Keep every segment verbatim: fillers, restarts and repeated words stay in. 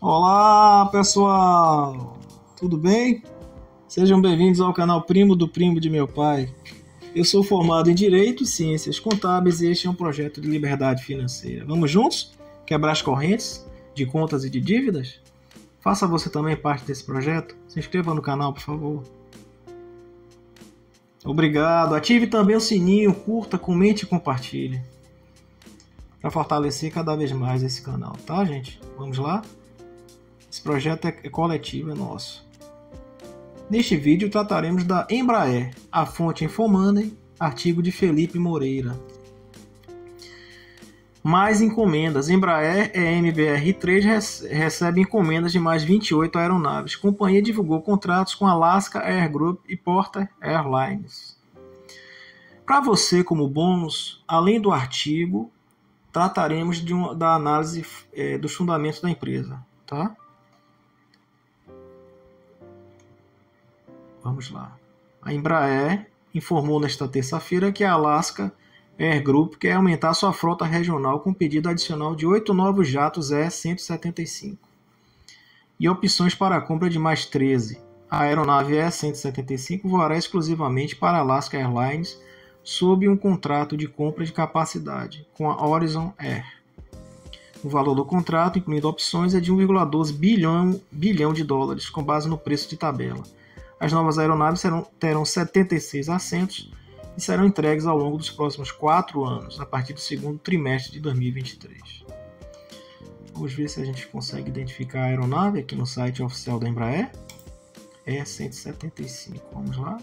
Olá, pessoal! Tudo bem? Sejam bem-vindos ao canal Primo do Primo de Meu Pai. Eu sou formado em Direito e Ciências Contábeis e este é um projeto de liberdade financeira. Vamos juntos quebrar as correntes de contas e de dívidas? Faça você também parte desse projeto? Se inscreva no canal, por favor. Obrigado. Ative também o sininho, curta, comente e compartilhe. Para fortalecer cada vez mais esse canal, tá, gente? Vamos lá? Esse projeto é coletivo, é nosso. Neste vídeo trataremos da Embraer, a fonte Infomoney, artigo de Felipe Moreira. Mais encomendas. Embraer E M B R três recebe encomendas de mais vinte e oito aeronaves. A companhia divulgou contratos com Alaska Air Group e Porter Airlines. Para você, como bônus, além do artigo, trataremos de uma, da análise é, dos fundamentos da empresa, tá? Vamos lá. A Embraer informou nesta terça-feira que a Alaska Air Group quer aumentar sua frota regional com pedido adicional de oito novos jatos E cento e setenta e cinco e opções para a compra de mais treze. A aeronave E cento e setenta e cinco voará exclusivamente para a Alaska Airlines sob um contrato de compra de capacidade com a Horizon Air. O valor do contrato, incluindo opções, é de um vírgula doze bilhão, bilhão de dólares, com base no preço de tabela. As novas aeronaves serão, terão setenta e seis assentos e serão entregues ao longo dos próximos quatro anos, a partir do segundo trimestre de dois mil e vinte e três. Vamos ver se a gente consegue identificar a aeronave aqui no site oficial da Embraer. E cento e setenta e cinco, vamos lá.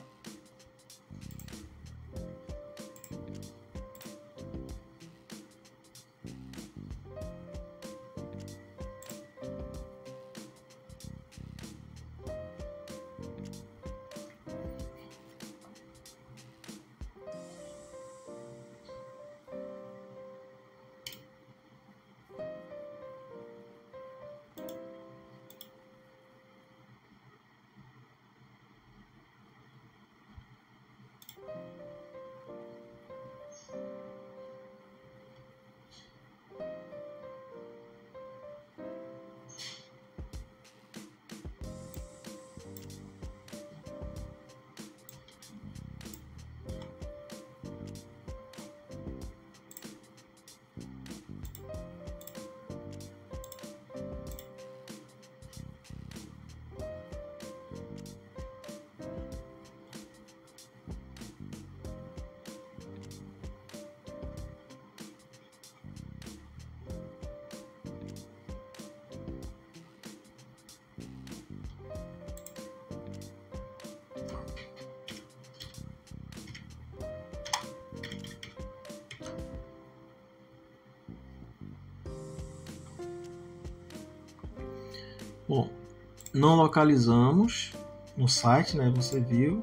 Bom, não localizamos no site, né? Você viu.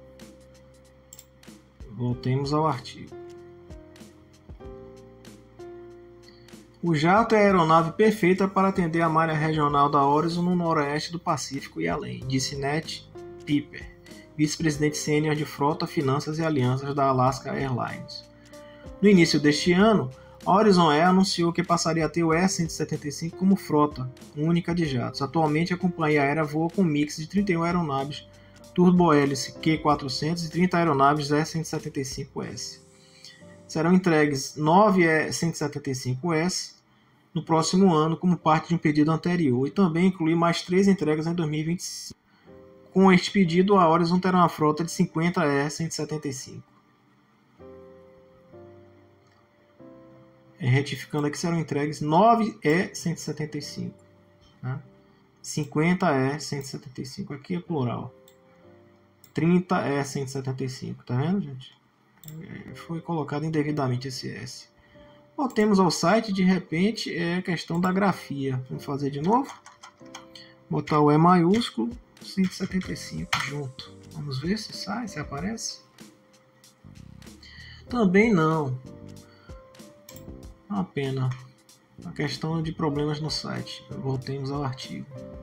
Voltemos ao artigo. O jato é a aeronave perfeita para atender a malha regional da Horizon no noroeste do Pacífico e além, disse Nate Piper, vice-presidente sênior de Frota, Finanças e Alianças da Alaska Airlines. No início deste ano, a Horizon Air anunciou que passaria a ter o E cento e setenta e cinco como frota única de jatos. Atualmente, a companhia aérea voa com um mix de trinta e uma aeronaves turbohélice Q quatrocentos e trinta aeronaves E cento e setenta e cinco S. Serão entregues nove E cento e setenta e cinco S no próximo ano como parte de um pedido anterior e também incluir mais três entregas em dois mil e vinte e cinco. Com este pedido, a Horizon terá uma frota de cinquenta E cento e setenta e cinco. Retificando aqui, serão entregues nove E cento e setenta e cinco. Né? cinquenta E cento e setenta e cinco, aqui é plural. trinta E cento e setenta e cinco, tá vendo, gente? Foi colocado indevidamente esse S. Voltemos ao site, de repente é a questão da grafia. Vamos fazer de novo. Botar o E maiúsculo, cento e setenta e cinco junto. Vamos ver se sai, se aparece. Também não. Uma pena. A questão de problemas no site. Voltemos ao artigo.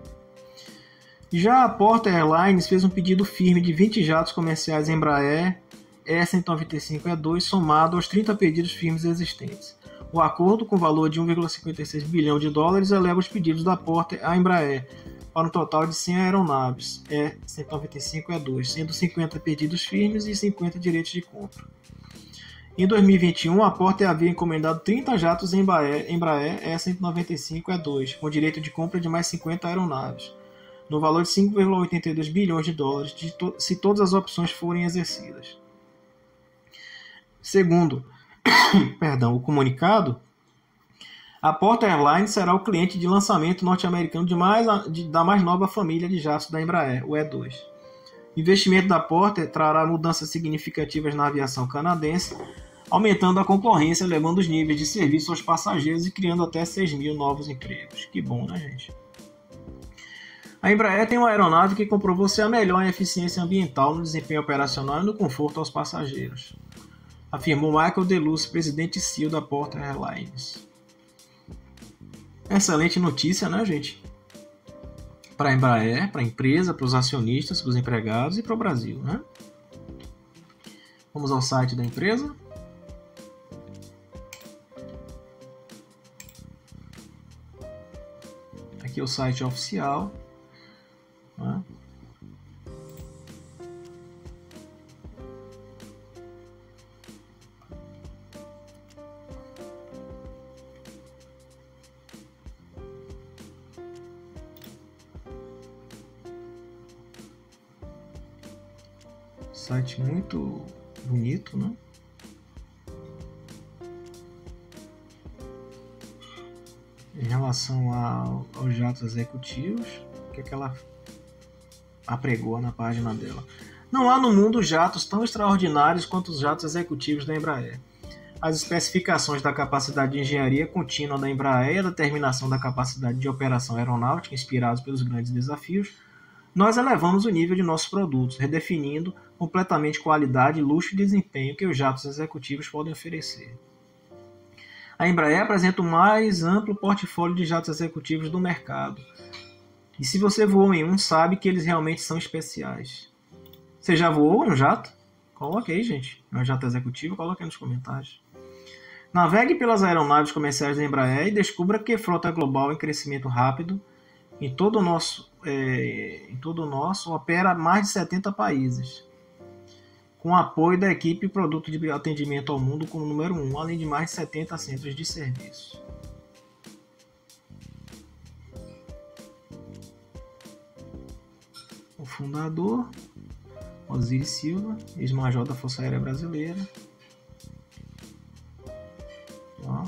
Já a Porter Airlines fez um pedido firme de vinte jatos comerciais Embraer E cento e noventa e cinco E dois somado aos trinta pedidos firmes existentes. O acordo, com valor de um vírgula cinquenta e seis bilhão de dólares, eleva os pedidos da Porter à Embraer para um total de cem aeronaves E cento e noventa e cinco E dois, sendo cinquenta pedidos firmes e cinquenta direitos de compra. Em dois mil e vinte e um, a Porter havia encomendado trinta jatos Embraer, Embraer E cento e noventa e cinco E dois, com direito de compra de mais cinquenta aeronaves, no valor de cinco vírgula oitenta e dois bilhões de dólares, de to- se todas as opções forem exercidas. Segundo perdão, o comunicado, a Porter Airlines será o cliente de lançamento norte-americano de mais, de, da mais nova família de jatos da Embraer, o E dois. O investimento da Porter trará mudanças significativas na aviação canadense, aumentando a concorrência, elevando os níveis de serviço aos passageiros e criando até seis mil novos empregos. Que bom, né, gente? A Embraer tem uma aeronave que comprovou ser a melhor em eficiência ambiental, no desempenho operacional e no conforto aos passageiros, afirmou Michael DeLuce, presidente C E O da Porter Airlines. Excelente notícia, né, gente? Para a Embraer, para a empresa, para os acionistas, para os empregados e para o Brasil, né? Vamos ao site da empresa. Aqui é o site oficial, né? Site muito bonito, né? Em relação ao, aos jatos executivos, o que, é que ela apregou na página dela? Não há no mundo jatos tão extraordinários quanto os jatos executivos da Embraer. As especificações da capacidade de engenharia contínua da Embraer e a determinação da capacidade de operação aeronáutica inspirados pelos grandes desafios, nós elevamos o nível de nossos produtos, redefinindo completamente qualidade, luxo e desempenho que os jatos executivos podem oferecer. A Embraer apresenta o mais amplo portfólio de jatos executivos do mercado. E se você voou em um, sabe que eles realmente são especiais. Você já voou em um jato? Coloque aí, gente. É um jato executivo? Coloque aí nos comentários. Navegue pelas aeronaves comerciais da Embraer e descubra que frota global em crescimento rápido em todo o nosso, é, em todo o nosso opera mais de setenta países, com apoio da equipe Produto de Atendimento ao Mundo como número um, além de mais de setenta centros de serviço. O fundador, Osiris Silva, ex-major da Força Aérea Brasileira. Ó.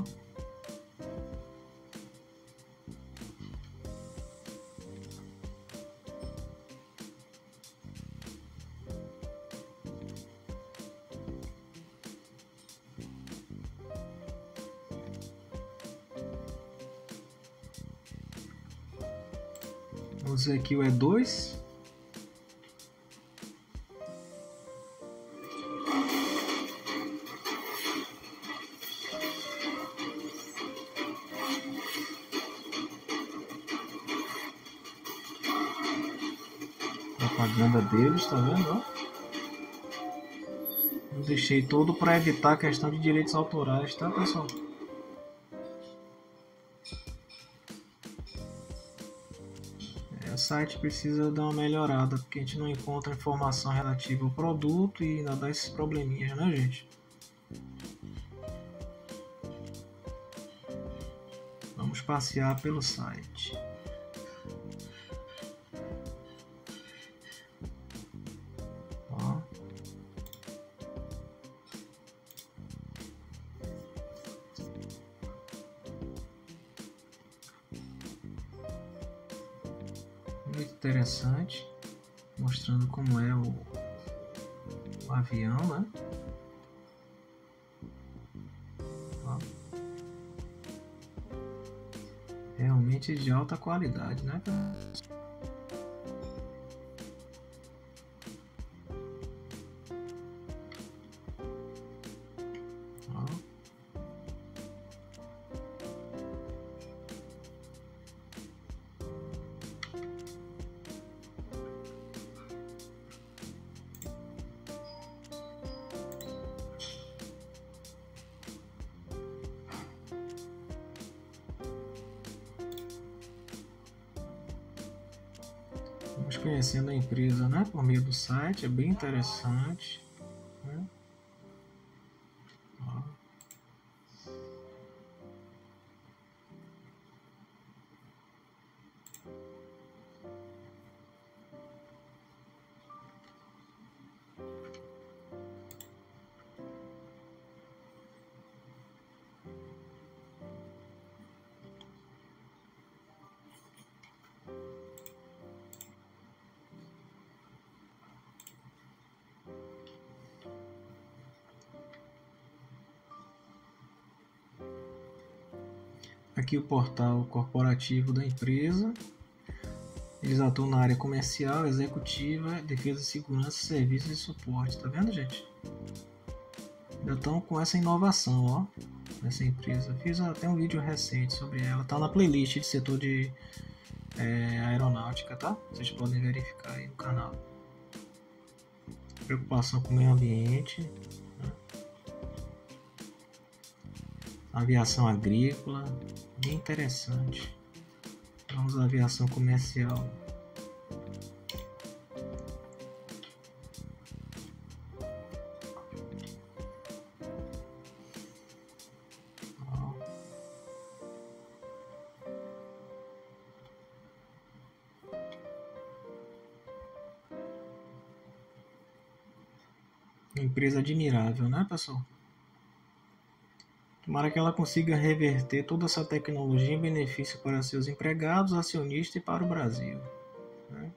Vamos ver aqui o E dois. Propaganda deles, tá vendo? Ó? Eu deixei todo para evitar a questão de direitos autorais, tá, pessoal? É, o site precisa dar uma melhorada, porque a gente não encontra informação relativa ao produto e ainda dá esses probleminhas, né, gente? Vamos passear pelo site. Ó. Muito interessante, mostrando como é o, o avião, né? Ó. Realmente de alta qualidade, né? Ó. conhecendo a empresa, né, por meio do site, é bem interessante, né? Ó. Aqui o portal corporativo da empresa. Eles atuam na área comercial, executiva, defesa, segurança, serviços e suporte. Tá vendo, gente? Ainda estão com essa inovação, ó, nessa empresa. Fiz até um vídeo recente sobre ela. Tá na playlist de setor de é, aeronáutica, tá? Vocês podem verificar aí no canal. Preocupação com o meio ambiente, né? Aviação agrícola, bem interessante. Vamos à aviação comercial. Ó. Empresa admirável, né, pessoal? Tomara que ela consiga reverter toda essa tecnologia em benefício para seus empregados, acionistas e para o Brasil, né?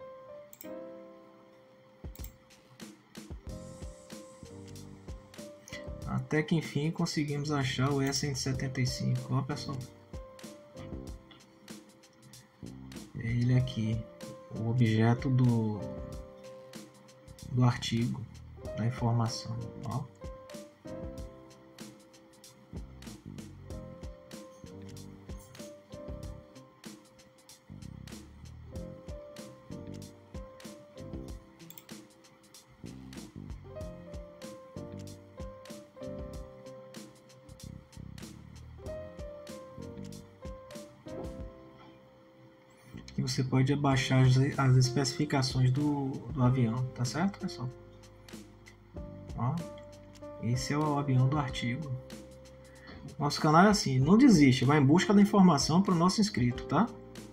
Até que enfim conseguimos achar o E cento e setenta e cinco, ó, pessoal. É ele aqui, o objeto do, do artigo, da informação, ó. E você pode abaixar as, as especificações do, do avião, tá certo, pessoal? Ó, esse é o avião do artigo. Nosso canal é assim, não desiste, vai em busca da informação para o nosso inscrito, tá?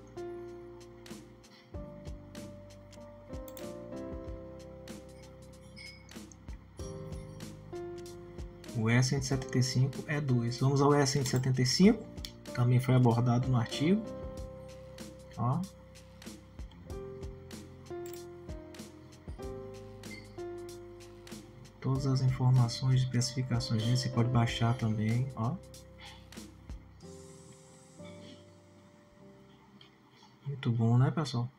O E cento e setenta e cinco é dois. Vamos ao E cento e setenta e cinco, também foi abordado no artigo. Ó. Todas as informações de especificações dele, você pode baixar também, ó. Muito bom, né, pessoal?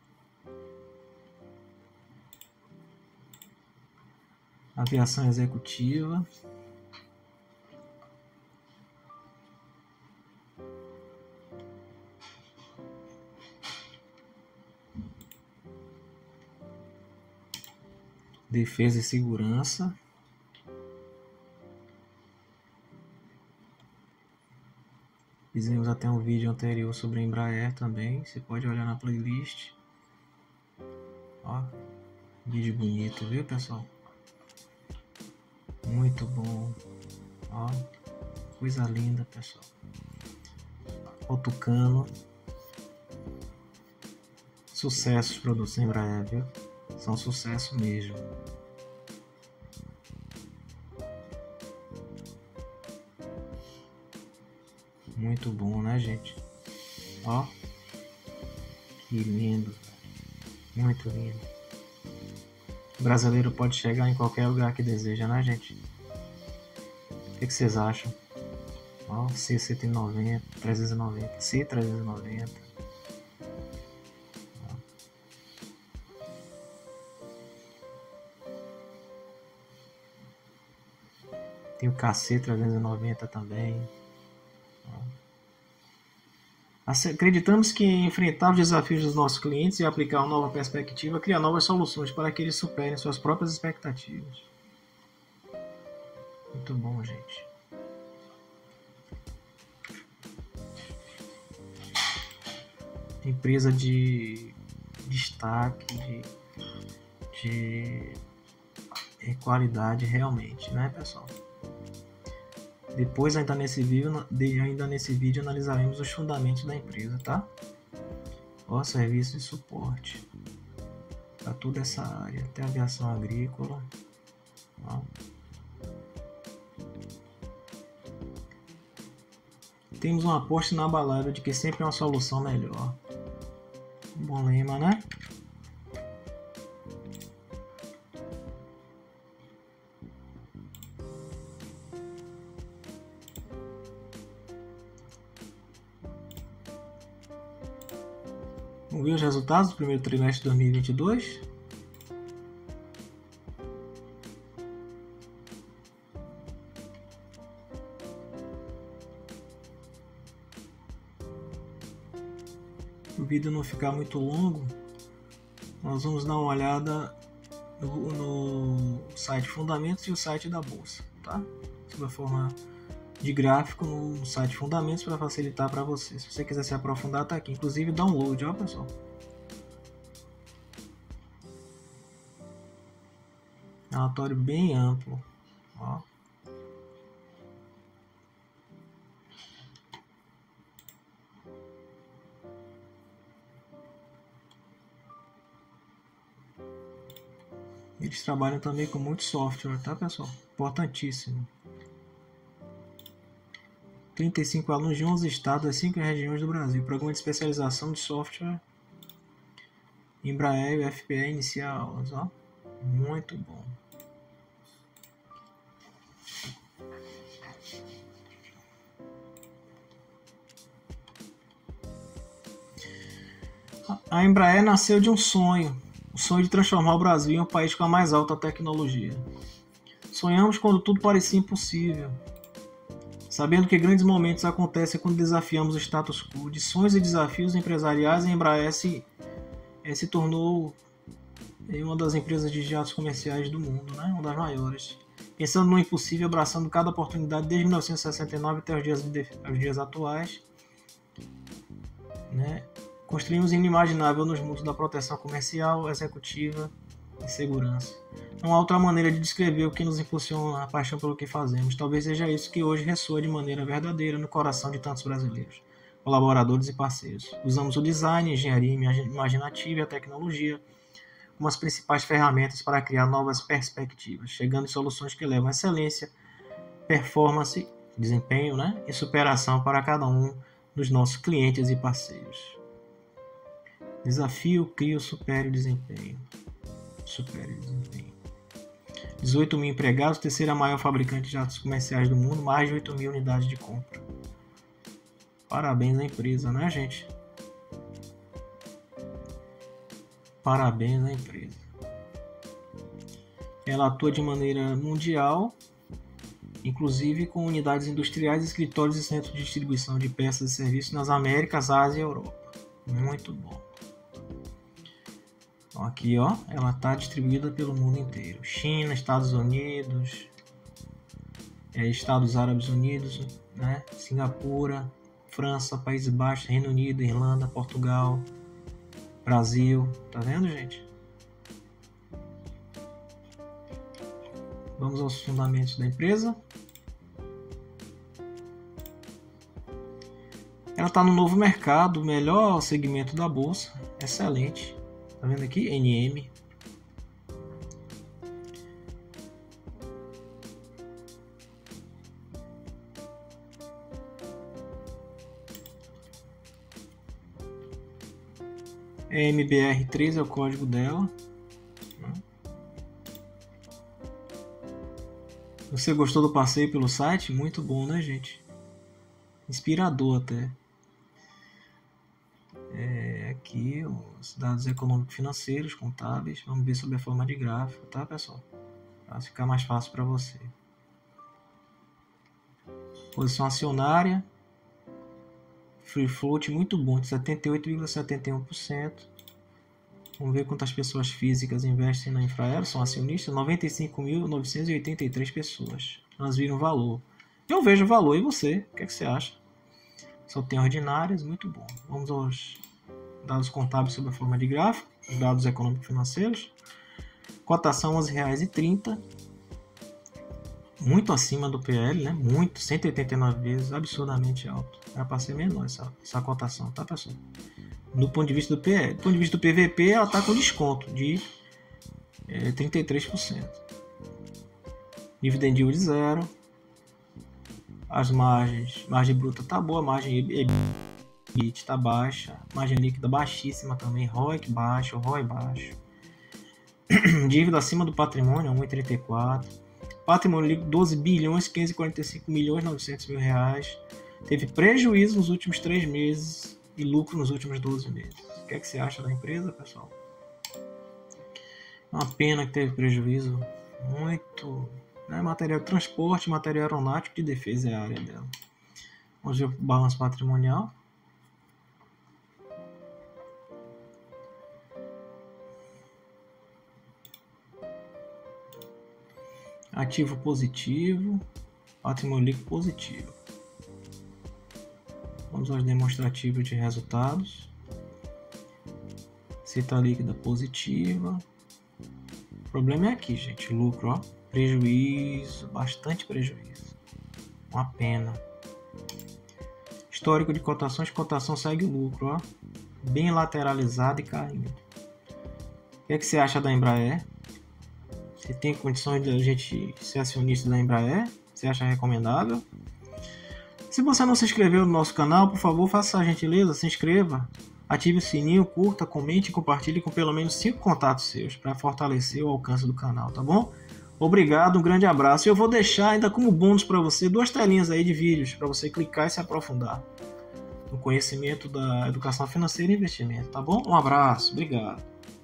Aviação executiva. Defesa e segurança. Fizemos até um vídeo anterior sobre a Embraer também. Você pode olhar na playlist. Ó, vídeo bonito, viu, pessoal? Muito bom. Ó, coisa linda, pessoal. Ó, Tucano. Sucessos produtos Embraer, viu? São sucesso mesmo. Muito bom, né, gente? Ó, que lindo. Muito lindo. O brasileiro pode chegar em qualquer lugar que deseja, né, gente? O que, que vocês acham? Ó, C cento e noventa, trezentos e noventa, C trezentos e noventa. Tem o K C trezentos e noventa também. Acreditamos que enfrentar os desafios dos nossos clientes e aplicar uma nova perspectiva cria novas soluções para que eles superem suas próprias expectativas. Muito bom, gente. Empresa de destaque, de de qualidade realmente, né, pessoal? Depois, ainda nesse vídeo, ainda nesse vídeo analisaremos os fundamentos da empresa, tá? Ó, serviço de suporte para toda essa área, até aviação agrícola. Ó. Temos uma aposta inabalável de que sempre é uma solução melhor. Um bom lema, né? Vamos ver os resultados do primeiro trimestre de dois mil e vinte e dois. O vídeo não ficar muito longo, nós vamos dar uma olhada no, no site Fundamentos e o site da Bolsa, tá? Sob a forma de gráfico no site Fundamentos para facilitar para você. Se você quiser se aprofundar, tá aqui. Inclusive download, ó, pessoal. Relatório bem amplo, ó. Eles trabalham também com muito software, tá, pessoal? Importantíssimo. trinta e cinco alunos de onze estados das cinco regiões do Brasil. Programa de especialização de software. Embraer e F P E inicia aulas, ó. Muito bom. A Embraer nasceu de um sonho. O sonho de transformar o Brasil em um país com a mais alta tecnologia. Sonhamos quando tudo parecia impossível. Sabendo que grandes momentos acontecem quando desafiamos o status quo. De sonhos e desafios empresariais, a Embraer se, é, se tornou uma das empresas de jatos comerciais do mundo, né? Uma das maiores. Pensando no impossível, abraçando cada oportunidade desde mil novecentos e sessenta e nove até os dias, os dias atuais. Né? Construímos o inimaginável nos mundos da proteção comercial, executiva e segurança. Não há outra maneira de descrever o que nos impulsiona a paixão pelo que fazemos. Talvez seja isso que hoje ressoa de maneira verdadeira no coração de tantos brasileiros, colaboradores e parceiros. Usamos o design, a engenharia imaginativa e a tecnologia como as principais ferramentas para criar novas perspectivas, chegando em soluções que levam excelência, performance, desempenho, né, e superação para cada um dos nossos clientes e parceiros. Desafio, crio, supere o desempenho. Supere o desempenho. dezoito mil empregados, terceira maior fabricante de jatos comerciais do mundo, mais de oito mil unidades de compra. Parabéns à empresa, né, gente? Parabéns à empresa. Ela atua de maneira mundial, inclusive com unidades industriais, escritórios e centros de distribuição de peças e serviços nas Américas, Ásia e Europa. Muito bom. Aqui, ó, ela está distribuída pelo mundo inteiro. China, Estados Unidos, é, Estados Árabes Unidos, né? Singapura, França, Países Baixos, Reino Unido, Irlanda, Portugal, Brasil. Tá vendo, gente? Vamos aos fundamentos da empresa. Ela está no novo mercado, o melhor segmento da bolsa. Excelente. Tá vendo aqui? N M. M B R três é o código dela. Você gostou do passeio pelo site? Muito bom, né, gente? Inspirador até. É, aqui os dados econômico-financeiros, contábeis. Vamos ver sobre a forma de gráfico, tá, pessoal? Para ficar mais fácil para você. Posição acionária. Free float muito bom, de setenta e oito vírgula setenta e um por cento. Vamos ver quantas pessoas físicas investem na Infraero, são acionistas. noventa e cinco mil novecentas e oitenta e três pessoas. Elas viram valor. Eu vejo valor, e você? O que, é que você acha? Só tem ordinárias, muito bom. Vamos aos dados contábeis sob a forma de gráfico, dados econômico-financeiros. Cotação onze reais e trinta centavos. Muito acima do P L, né? Muito, cento e oitenta e nove vezes, absurdamente alto. Era para ser menor essa, essa cotação, tá, pessoal? Do ponto de vista do P L. Do ponto de vista do P V P, ela está com desconto de é, trinta e três por cento. Dividend yield zero. As margens, margem bruta tá boa, margem E B I T tá baixa, margem líquida baixíssima também, R O I C baixo, R O I baixo. Dívida acima do patrimônio, um vírgula trinta e quatro. Patrimônio líquido, doze bilhões, quinhentos e quarenta e cinco milhões, novecentos mil reais. Teve prejuízo nos últimos três meses e lucro nos últimos doze meses. O que é que você acha da empresa, pessoal? Uma pena que teve prejuízo. Muito... Né? Material de transporte, material aeronáutico de defesa é a área dela. Vamos ver o balanço patrimonial. Ativo positivo, patrimônio líquido positivo. Vamos aos demonstrativos de resultados. Receita líquida positiva. O problema é aqui, gente, lucro, ó, prejuízo, bastante prejuízo. Uma pena. Histórico de cotações, cotação segue o lucro, ó, bem lateralizado e caindo. O que é que você acha da Embraer? Você tem condições de a gente ser acionista da Embraer? Você acha recomendável? Se você não se inscreveu no nosso canal, por favor, faça a gentileza, se inscreva. Ative o sininho, curta, comente e compartilhe com pelo menos cinco contatos seus para fortalecer o alcance do canal, tá bom? Obrigado, um grande abraço. E eu vou deixar ainda como bônus para você duas telinhas aí de vídeos para você clicar e se aprofundar no conhecimento da educação financeira e investimento, tá bom? Um abraço, obrigado.